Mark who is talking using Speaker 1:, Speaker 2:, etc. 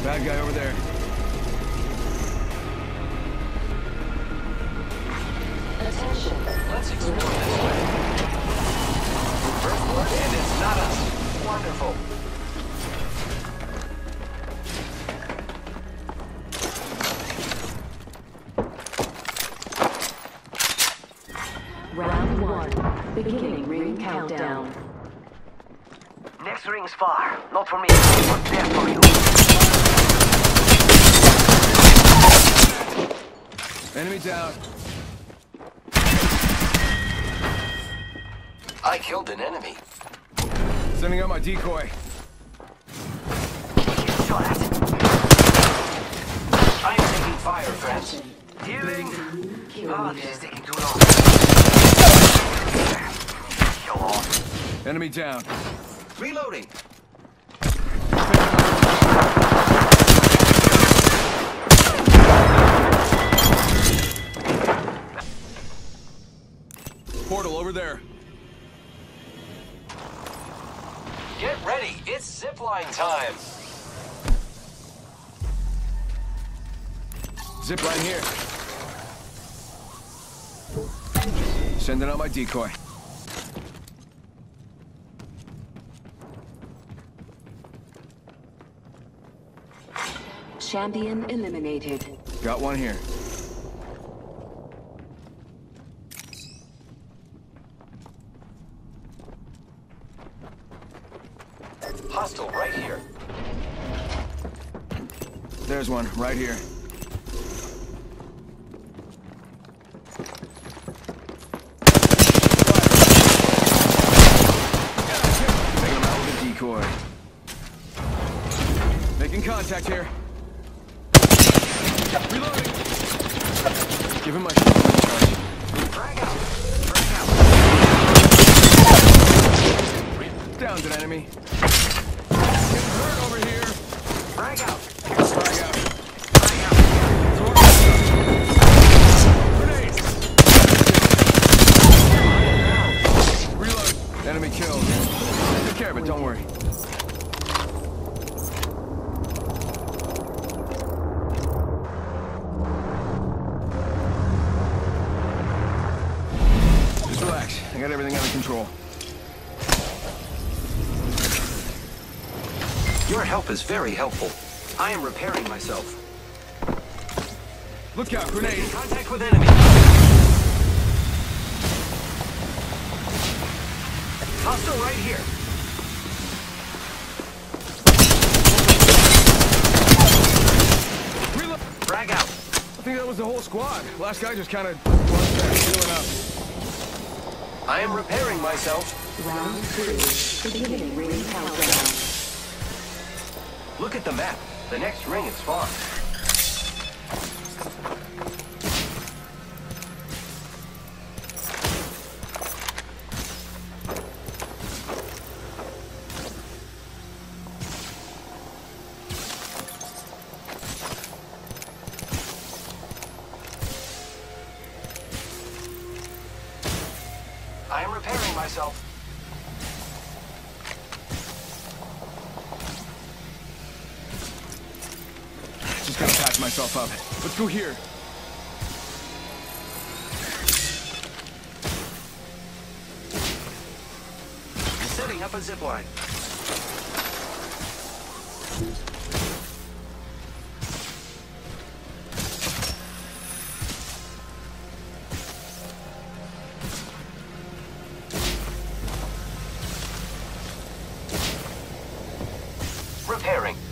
Speaker 1: Bad guy over there.
Speaker 2: Attention.
Speaker 3: Let's explore this way. First blood, and it's not us. Wonderful.
Speaker 2: Round 1. Beginning ring countdown.
Speaker 4: Next ring's far. Not for me, but there for you.
Speaker 1: Enemy down.
Speaker 3: I killed an enemy.
Speaker 1: Sending out my decoy.
Speaker 4: Shot at.
Speaker 3: I'm taking fire, friends.
Speaker 4: Healing. Oh, this is taking too long. Show off.
Speaker 1: Enemy down.
Speaker 3: Reloading.
Speaker 1: Portal over there.
Speaker 3: Get ready. It's zipline time.
Speaker 1: Zip line here. Sending out my decoy.
Speaker 2: Champion eliminated.
Speaker 1: Got one here.
Speaker 3: Hostile right here.
Speaker 1: There's one, right here. Taking him out with a decoy. Making contact here. Reloading! Give him my charge.
Speaker 3: Frag out.
Speaker 1: Downed an enemy. Getting hurt over here.
Speaker 3: Frag out.
Speaker 1: Frag out.
Speaker 3: Frag out.
Speaker 1: Grenade! Reload. Enemy killed. Take care of it, don't worry. Just relax. I got everything under control.
Speaker 3: Your help is very helpful. I am repairing myself.
Speaker 1: Look out, grenade!
Speaker 3: Contact with enemy. Hostile right here.
Speaker 1: Reload!
Speaker 3: Frag out.
Speaker 1: I think that was the whole squad. Last guy just kind of was there, healing up.
Speaker 3: I am repairing myself.
Speaker 2: Round 2. Beginning ring countdown.
Speaker 3: Look at the map. The next ring is far. I am repairing myself.
Speaker 1: Just gotta patch myself up. Let's go here.
Speaker 3: Setting up a zipline. Repairing.